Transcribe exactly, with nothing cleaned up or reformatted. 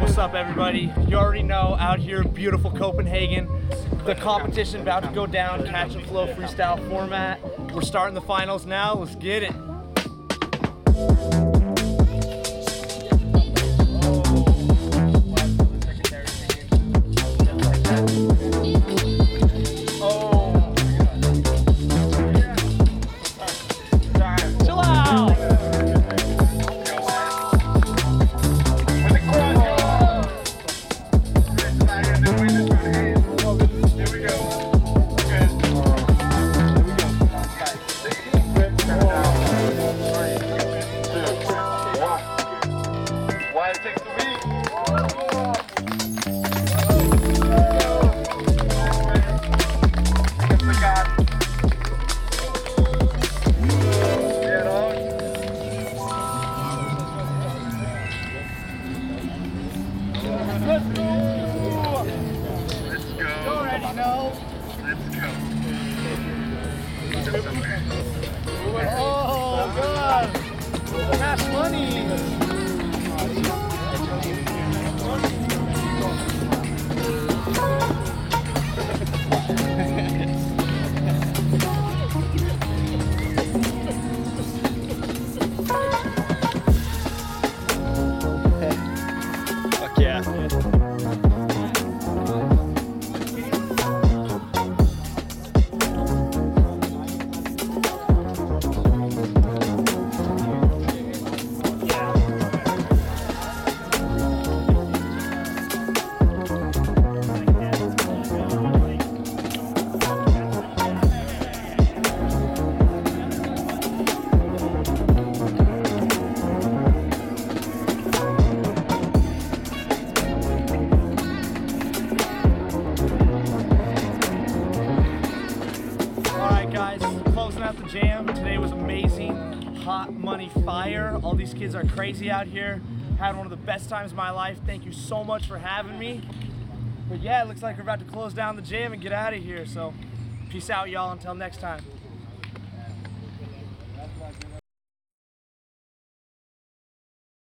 What's up, everybody? You already know, out here, beautiful Copenhagen. The competition about to go down, catch and flow freestyle format. We're starting the finals now. Let's get it. Oh, God! Cash money! Fuck yeah. Guys, closing out the jam. Today was amazing. Hot money fire. All these kids are crazy out here. Had one of the best times of my life. Thank you so much for having me. But yeah, it looks like we're about to close down the jam and get out of here. So peace out, y'all. Until next time.